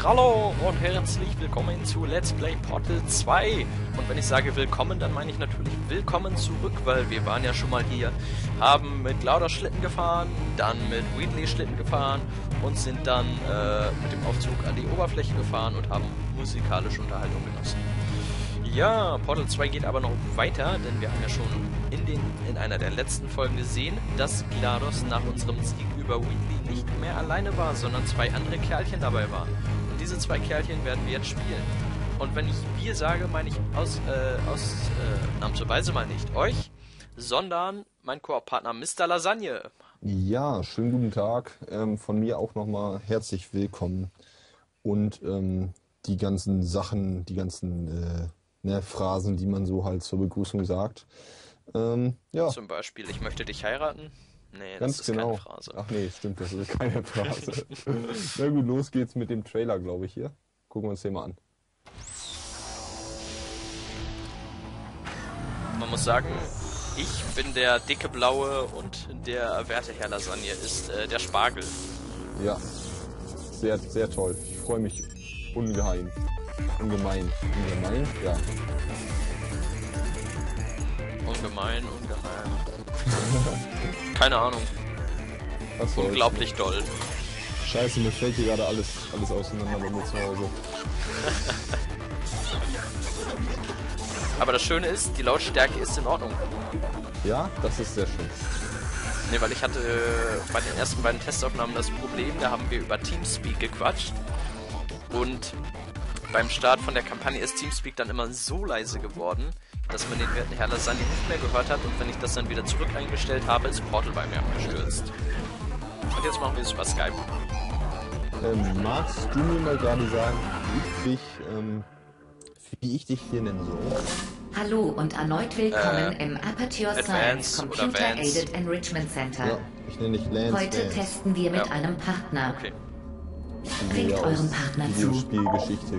Hallo und herzlich willkommen zu Let's Play Portal 2. Und wenn ich sage willkommen, dann meine ich natürlich willkommen zurück, weil wir waren ja schon mal hier, haben mit Glauder Schlitten gefahren, dann mit Wheatley Schlitten gefahren und sind dann mit dem Aufzug an die Oberfläche gefahren und haben musikalische Unterhaltung genossen. Ja, Portal 2 geht aber noch weiter, denn wir haben ja schon in einer der letzten Folgen gesehen, dass GLaDOS nach unserem Sieg über Wheatley nicht mehr alleine war, sondern zwei andere Kerlchen dabei waren. Und diese zwei Kerlchen werden wir jetzt spielen. Und wenn ich wir sage, meine ich ausnahmsweise mal nicht euch, sondern mein Koop-Partner Mr. Lasagne. Ja, schönen guten Tag. Von mir auch nochmal herzlich willkommen. Und die ganzen Sachen, die ganzen Phrasen, die man so halt zur Begrüßung sagt. Ja. Zum Beispiel, ich möchte dich heiraten. Nee, ganz das ist genau. Keine Phrase. Ach nee, stimmt, das ist keine Phrase. Na gut, los geht's mit dem Trailer, glaube ich, hier. Gucken wir uns den mal an. Man muss sagen, ich bin der dicke Blaue und der werte Herr Lasagne ist der Spargel. Ja, sehr, sehr toll. Ich freue mich ungemein. Ungemein? Ja. Ungemein. Keine Ahnung. Was soll's? Unglaublich doll. Scheiße, mir fällt hier gerade alles auseinander bei mir zu Hause. Aber das Schöne ist, die Lautstärke ist in Ordnung. Ja, das ist sehr schön. Ne, weil ich hatte bei den ersten beiden Testaufnahmen das Problem, da haben wir über Teamspeak gequatscht. Und beim Start von der Kampagne ist Teamspeak dann immer so leise geworden, dass man den werten Herr Lasagne nicht mehr gehört hat. Und wenn ich das dann wieder zurück eingestellt habe, ist Portal bei mir abgestürzt. Und jetzt machen wir es über Skype. Magst du mir mal gerade sagen, wie ich dich hier nennen soll? Hallo und erneut willkommen im Aperture Science Computer Aided Enrichment Center. Ja, ich nenne dich Lance. Heute Vance. testen wir mit einem Partner. Okay. Winkt eurem Partner zu. Videospielgeschichte.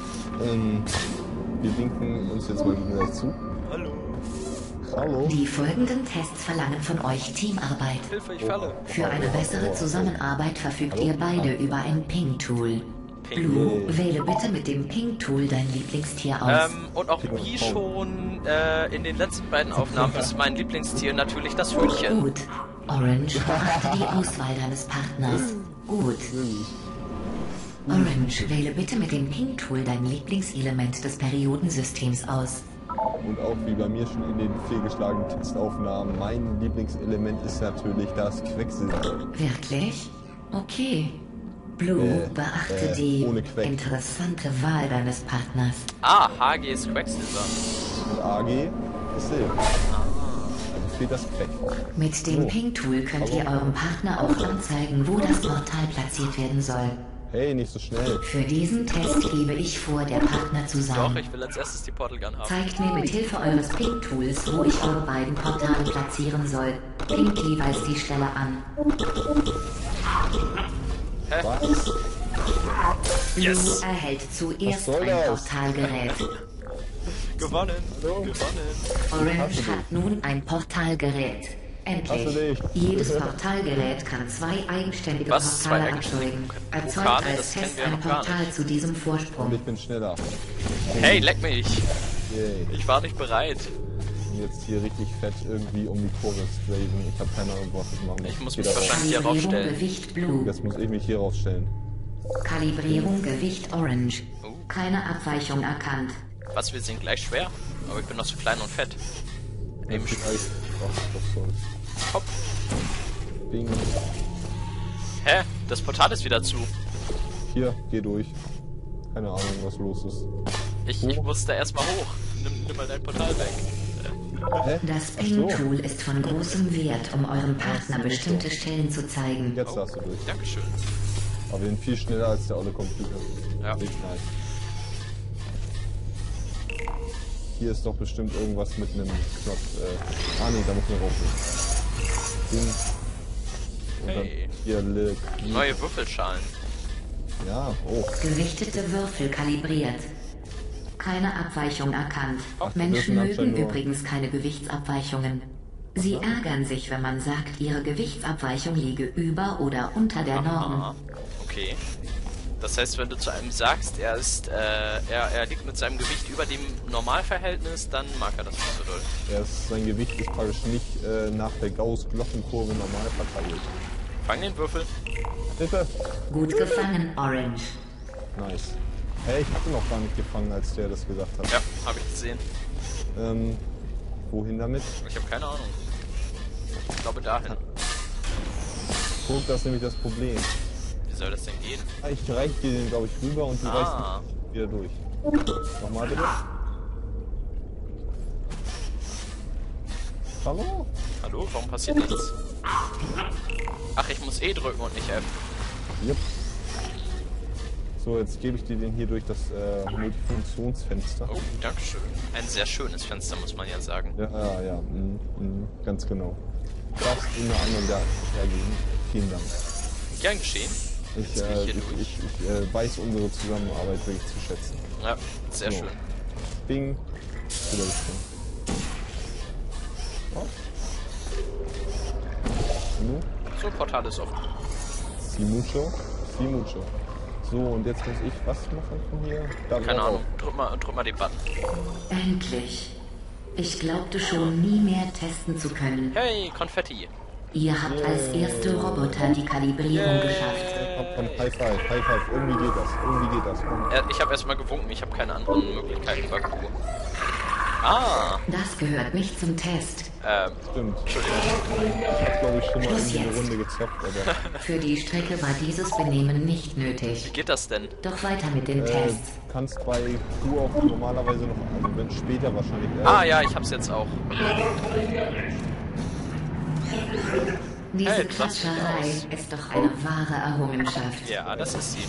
Wir winken uns jetzt mal gegenseitig zu. Hallo. Die folgenden Tests verlangen von euch Teamarbeit. Hilfe, ich falle. Für eine bessere Zusammenarbeit verfügt ihr beide über ein Ping-Tool. Blue, wähle bitte mit dem Ping-Tool dein Lieblingstier aus. Und auch wie schon in den letzten beiden Aufnahmen ist mein Lieblingstier natürlich das Hühnchen. Gut. Orange, beachte die Auswahl deines Partners. Gut. Orange, wähle bitte mit dem Ping-Tool dein Lieblingselement des Periodensystems aus. Und auch wie bei mir schon in den fehlgeschlagenen Testaufnahmen, mein Lieblingselement ist natürlich das Quecksilber. Wirklich? Okay. Blue, beachte die ohne Queck. interessante Wahl deines Partners. Ah, HG ist Quecksilber. Und AG ist Silber. Also fehlt das Queck. Mit dem Ping-Tool könnt ihr eurem Partner auch anzeigen, wo das Portal platziert werden soll. Hey, nicht so schnell. Für diesen Test gebe ich vor, der Partner zu Doch, sein. ich will als erstes die Portal Gun haben. Zeigt mir mit Hilfe eures Ping-Tools, wo ich eure beiden Portale platzieren soll. Pinkt jeweils die Stelle an. Hä? Was? Yes! Blue erhält zuerst soll ein das? Portalgerät. Gewonnen! Hallo? Gewonnen! Orange hat nun ein Portalgerät. Hast du Endlich. dich? Jedes Portalgerät kann zwei eigenständige Was? Zwei Portale eigenständige erzeugen. Erzeugt Vulkane? als Das kennen Test wir ja ein noch gar Portal zu diesem Und Vorsprung. ich bin schneller. Hey, leck mich! Yay. Ich war nicht bereit. Und jetzt hier richtig fett irgendwie um die Kurve straven. Ich habe keine Ahnung, was ich machen muss. Ich muss Geht mich aber. wahrscheinlich hier Kalibrierung raufstellen. Gewicht Blue. Jetzt muss ich mich hier rausstellen. Kalibrierung Gewicht Orange. Oh. Keine Abweichung erkannt. Was, wir sind gleich schwer? Aber ich bin noch so klein und fett. Im Ach, was soll's. Hopp. Bing. Hä? Das Portal ist wieder zu. Hier, geh durch. Keine Ahnung, was los ist. Ich musste erstmal hoch. Nimm mal dein Portal weg. Hä? Das Ach so. Ping-Tool ist von großem Wert, um eurem Partner bestimmte Stellen zu zeigen. Jetzt darfst du durch. Dankeschön. Aber wir sind viel schneller als der olle Computer. Ja. Richtig nice. Hier ist doch bestimmt irgendwas mit einem Knopf. Nee, da muss man rauf. Ding. Und Hey. dann hier Neue Würfelschalen. Ja, oh. Gewichtete Würfel kalibriert. Keine Abweichung erkannt. Ach, die Menschen dürfen anscheinend mögen nur- übrigens keine Gewichtsabweichungen. Sie ärgern sich, wenn man sagt, ihre Gewichtsabweichung liege über oder unter der Norm. Ah, okay. Das heißt, wenn du zu einem sagst, er liegt mit seinem Gewicht über dem Normalverhältnis, dann mag er das nicht so doll. Sein Gewicht ist praktisch nicht nach der Gauss-Glockenkurve normal verteilt. Fang den Würfel. Bitte. Gut gefangen, Orange. Nice. Hey, ich hatte noch gar nicht gefangen, als der das gesagt hat. Ja, habe ich gesehen. Wohin damit? Ich habe keine Ahnung. Ich glaube dahin. Guck, das ist nämlich das Problem. Wie soll das denn gehen? Ich reiche dir den, glaube ich, rüber und du reißt ihn wieder durch. Nochmal bitte. Hallo? Hallo, warum passiert nichts? Ach, ich muss E drücken und nicht F. Yep. So, jetzt gebe ich dir den hier durch das Multifunktionsfenster. Oh, dankeschön. Ein sehr schönes Fenster, muss man ja sagen. Ja. Ganz genau. Du darfst in eine andere hergeben. Vielen Dank. Gern geschehen. Ich weiß unsere Zusammenarbeit wirklich zu schätzen. Ja, sehr schön. Bing. So, Portal ist offen. Si mucho. So, und jetzt muss ich was machen von hier? Da keine Ahnung. Drück mal den Button. Endlich. Ich glaubte schon nie mehr testen zu können. Hey, Konfetti. Ihr habt als erste Roboter die Kalibrierung geschafft. High five. Irgendwie geht das. Ich habe erstmal gewunken. Ich habe keine anderen Möglichkeiten, Baku. Ah. Das gehört nicht zum Test. Stimmt. Entschuldigung. Ich habe, glaube ich, schon mal Los in eine jetzt. Runde gezockt, aber... Für die Strecke war dieses Benehmen nicht Wie nötig. geht das denn? Doch weiter mit den Tests. Kannst bei Q auch normalerweise noch, also wenn später wahrscheinlich... Ja, ich hab's jetzt auch. Diese Hey, das sieht Klatscherei aus. ist doch eine wahre Errungenschaft. Ja, das ist sie.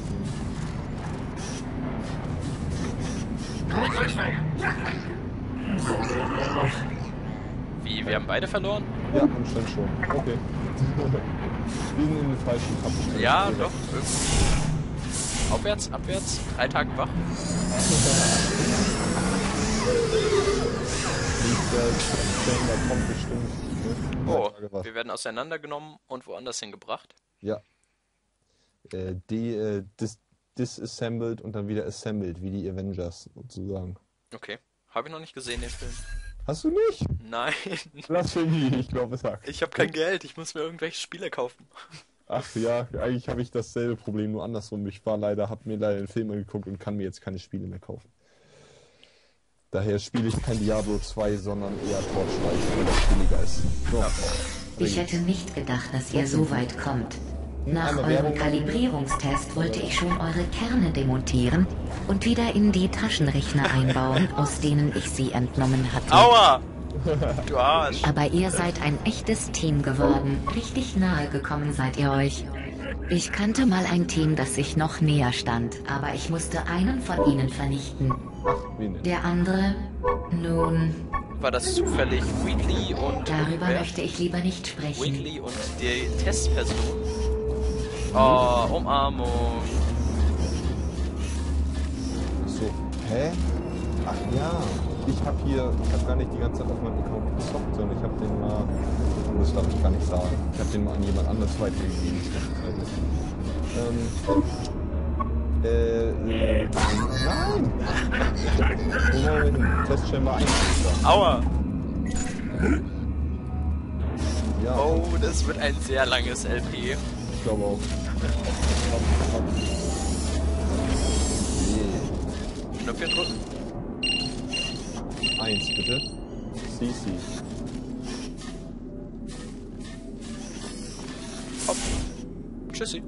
Wie, wir haben beide verloren? Ja, anscheinend schon. Okay. Wir sind in den falschen Tab. Ja, doch, irgendwie. Aufwärts, abwärts, 3 Tage wach. Da kommt bestimmt. Oh, wir werden auseinandergenommen und woanders hingebracht. Ja. Disassembled und dann wieder assembled, wie die Avengers sozusagen. Okay, habe ich noch nicht gesehen, den Film. Hast du nicht? Nein. Blasphemie, ich glaube es sagt. Ich habe kein Geld, ich muss mir irgendwelche Spiele kaufen. Ach ja, eigentlich habe ich dasselbe Problem, nur andersrum. Ich habe mir leider den Film angeguckt und kann mir jetzt keine Spiele mehr kaufen. Daher spiele ich kein Diablo 2, sondern eher Torchlight, weil das billiger ist. So. Ja. Ich hätte nicht gedacht, dass ihr so weit kommt. Nach eurem Kalibrierungstest wollte ich schon eure Kerne demontieren und wieder in die Taschenrechner einbauen, aus denen ich sie entnommen hatte. Aua! Du Arsch! Aber ihr seid ein echtes Team geworden. Richtig nahe gekommen seid ihr euch. Ich kannte mal ein Team, das sich noch näher stand, aber ich musste einen von ihnen vernichten. Der andere, nun... War das zufällig Wheatley und... Darüber möchte ich lieber nicht sprechen. Wheatley und die Testperson? Oh, Umarmung. So, hä? Ach ja, ich habe gar nicht die ganze Zeit auf meinem Account gezockt, sondern ich habe den mal, das darf ich gar nicht sagen, ich habe den mal an jemand anderes weitergegeben. Nein! Wo wollen wir hin? Testchamber 1. Aua! Ja, Oh, das wird ein sehr langes LP. ich glaube auch. Knöpfchen drücken. 1 bitte. CC. Hopp. Tschüssi.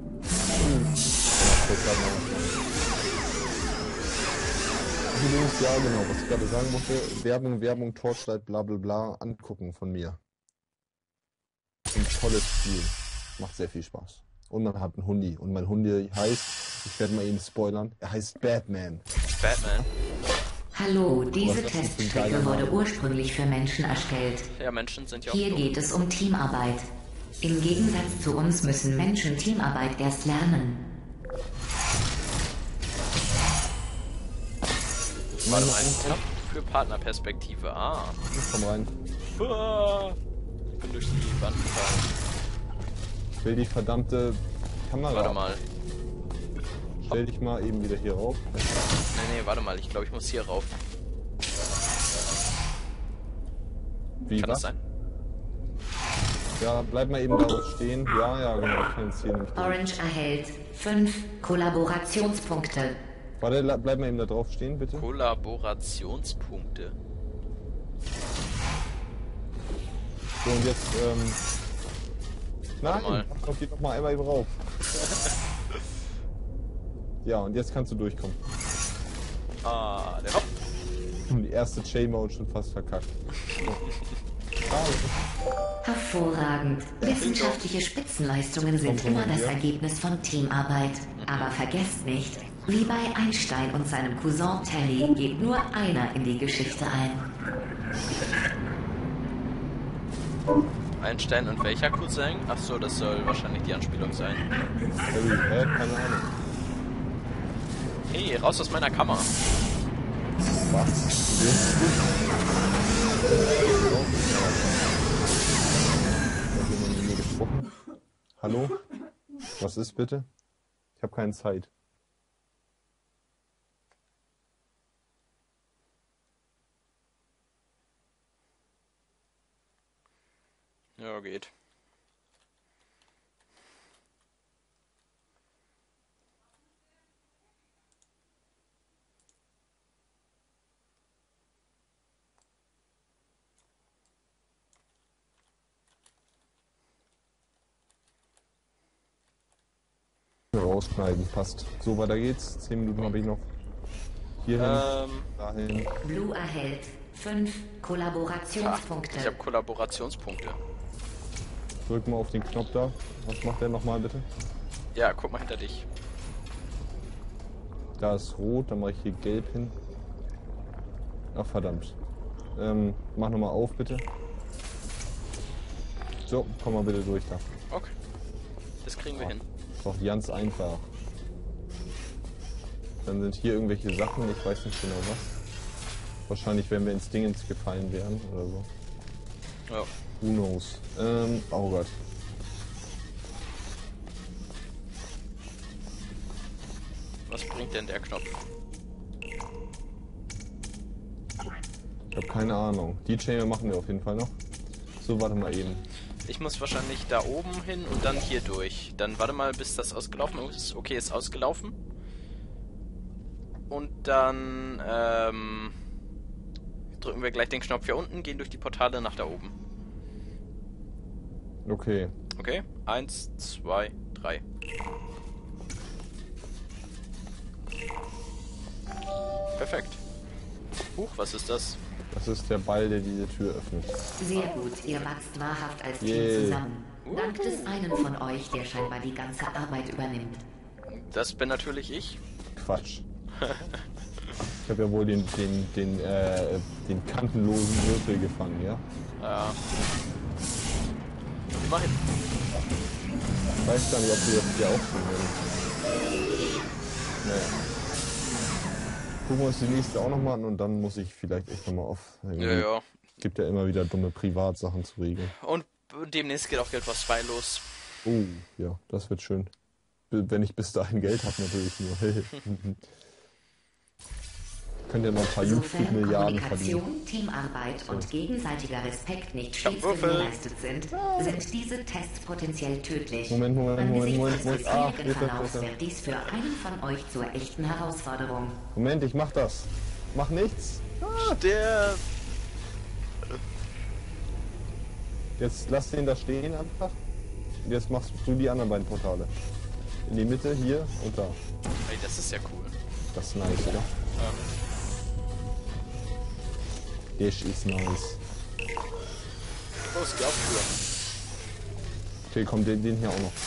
Übrigens, ja genau, was ich gerade sagen wollte, Werbung, Torchlight, bla bla bla, angucken von mir. Ein tolles Spiel. Macht sehr viel Spaß. Und man hat einen Hundi. Und mein Hundi heißt, ich werde mal eben spoilern, er heißt Batman. Batman. Hallo, diese Teststrecke wurde ursprünglich für Menschen erstellt. Ja, Menschen sind ja auch Hier dumm. geht es um Teamarbeit. Im Gegensatz zu uns müssen Menschen Teamarbeit erst lernen. War doch ein Tab für Partnerperspektive. Ah. Komm rein. Uah. Ich bin durch die Wand gefallen. Ich will die verdammte Kamera. Warte mal. Stell dich mal eben wieder hier rauf. Nee, warte mal. Ich glaube, ich muss hier rauf. Wie, Kann das sein? Ja, bleib mal eben da stehen. Ja, genau. Ich kann jetzt hier nicht. Orange erhält 5 Kollaborationspunkte. Warte, bleib mal eben da drauf stehen, bitte. Kollaborationspunkte. So, und jetzt, Warte mal. nein, geht noch mal einmal eben rauf. Ja, und jetzt kannst du durchkommen. Ah, der Hopp. Die erste J-Mode schon fast verkackt. Hervorragend. Wissenschaftliche Spitzenleistungen sind immer das Ergebnis von Teamarbeit. Aber vergesst nicht, wie bei Einstein und seinem Cousin Telly geht nur einer in die Geschichte ein. Einstein und welcher Cousin? Ach so, das soll wahrscheinlich die Anspielung sein. Keine Ahnung. Hey, raus aus meiner Kammer. Was? Mit mir gesprochen? Hallo? Was ist bitte? Ich habe keine Zeit. Ja, geht. Rausschneiden, passt. So, weiter geht's. 10 Minuten habe ich noch. Hierhin, dahin. Blue erhält 5 Kollaborationspunkte. Ich habe Kollaborationspunkte. Drück mal auf den Knopf da. Was macht der nochmal bitte? Ja, guck mal hinter dich. Da ist rot, dann mache ich hier gelb hin. Ach verdammt. Mach nochmal auf bitte. So, komm mal bitte durch da. Okay. Das kriegen wir hin. Doch ganz einfach. Dann sind hier irgendwelche Sachen, ich weiß nicht genau was. Wahrscheinlich, wenn wir ins Dingens gefallen wären oder so. Ja. Who knows? Oh Gott. Was bringt denn der Knopf? Ich habe keine Ahnung. Die Chain machen wir auf jeden Fall noch. So, warte mal eben. Ich muss wahrscheinlich da oben hin und dann hier durch. Dann warte mal, bis das ausgelaufen ist. Okay, ist ausgelaufen. Und dann drücken wir gleich den Knopf hier unten, gehen durch die Portale nach da oben. Okay. Okay, 1, 2, 3. Perfekt. Huch, was ist das? Das ist der Ball, der diese Tür öffnet. Sehr gut, ihr wachst wahrhaft als Team Yay. zusammen. Dank des einen von euch, der scheinbar die ganze Arbeit übernimmt. Das bin natürlich ich. Quatsch. Ich habe ja wohl den kantenlosen Würfel gefangen, ja? Ja. Immerhin. Ich weiß gar nicht, ob wir das hier auch tun werden. Naja. Gucken wir uns die nächste auch nochmal an und dann muss ich vielleicht echt nochmal auf. Ja. Gibt ja immer wieder dumme Privatsachen zu regeln. Und demnächst geht auch Guild Wars 2 los. Oh, ja, das wird schön. Wenn ich bis dahin Geld habe, natürlich nur. Könnt ihr noch ein paar Sofern YouTube-Milliarden Kommunikation, verdienen. Teamarbeit und gegenseitiger Respekt nicht hab stets Würfel. gewährleistet sind diese Tests potenziell tödlich. Moment. Angesichts des Ah, bisherigen Verlaufs wird dies für einen von euch zur echten Herausforderung. Moment, ich mach das. Mach nichts. Der. Jetzt lass den da stehen einfach. Und jetzt machst du die anderen beiden Portale. In die Mitte, hier und da. Ey, das ist ja cool. Das ist nice, oder? Das ist nice. Los, geh auf Tür. Okay, komm, den hier auch noch.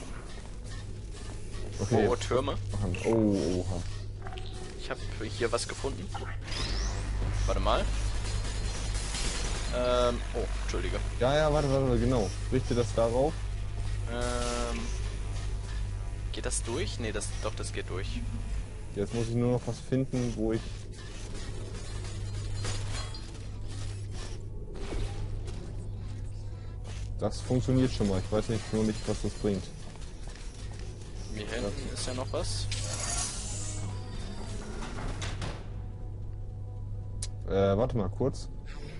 Okay. Oh, Türme. Machen. Oh, oha. Ich habe hier was gefunden. Warte mal. Oh, Entschuldige. Ja, warte, genau. Richte das darauf. Geht das durch? Nee, das geht durch. Jetzt muss ich nur noch was finden, wo ich... Das funktioniert schon mal. Ich weiß nur nicht, was das bringt. Hier hinten ist ja noch was. Warte mal kurz.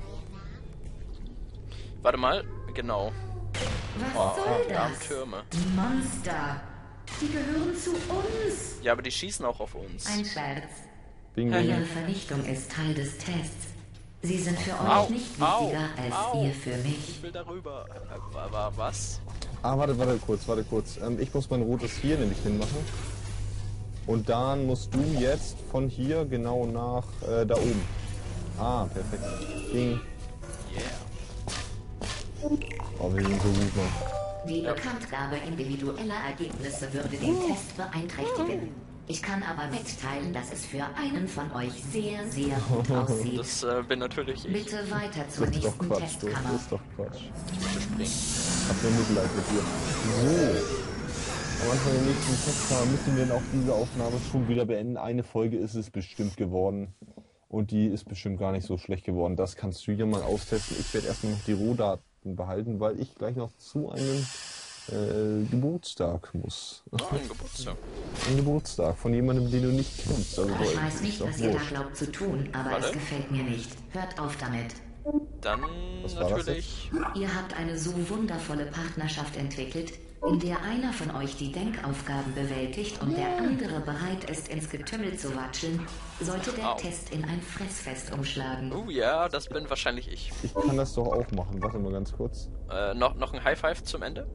Warte mal, genau. Was soll Die armen das? Türme. Monster. Die gehören zu uns. Ja, aber die schießen auch auf uns. Ein Scherz. Bingo. Ihre Vernichtung ist Teil des Tests. Sie sind für Au, euch nicht au, wichtiger als au. ihr für mich. Ich will darüber. Was? Ah, warte kurz. Ich muss mein rotes hier nämlich hinmachen. Und dann musst du jetzt von hier genau nach da oben. Ah, perfekt. Ging. Yeah. Oh, wir sind so gut, Mann. Die Bekanntgabe individueller Ergebnisse würde den Test beeinträchtigen. Ich kann aber mitteilen, dass es für einen von euch sehr, sehr gut aussieht. Das bin natürlich ich. Bitte weiter zur Das ist doch nächsten Quatsch, du. Das Testkammer. ist doch Quatsch. Springen. Ich hab nur Mitleid mit dir. So. Am Anfang der nächsten Testkammer müssen wir dann auch diese Aufnahme schon wieder beenden. Eine Folge ist es bestimmt geworden. Und die ist bestimmt gar nicht so schlecht geworden. Das kannst du ja mal austesten. Ich werde erstmal noch die Rohdaten behalten, weil ich gleich noch zu einem Geburtstag muss. Oh, ein Geburtstag. Ein Geburtstag von jemandem, den du nicht kennst. Also, Ich weiß nicht, was ihr da wurscht. glaubt zu tun, aber Warte. es gefällt mir nicht. Hört auf damit. Dann Was war das natürlich. Ihr habt eine so wundervolle Partnerschaft entwickelt, in der einer von euch die Denkaufgaben bewältigt und der andere bereit ist, ins Getümmel zu watscheln, sollte der Au. Test in ein Fressfest umschlagen. Ja, das bin wahrscheinlich ich. Ich kann das doch auch machen. Warte mal ganz kurz. Noch ein High Five zum Ende?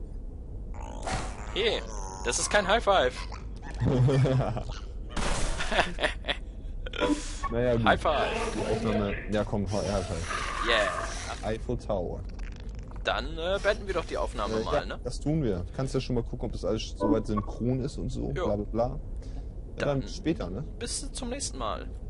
Hey, das ist kein High Five. Naja, gut. High Five. Die Aufnahme. Ja, komm, halt. Yeah. Eiffel Tower. Dann beenden wir doch die Aufnahme mal, Ja, ne? das tun wir. Du kannst ja schon mal gucken, ob das alles soweit synchron ist und so. Jo. Bla bla bla. Ja, dann Dann- später, ne? Bis zum nächsten Mal.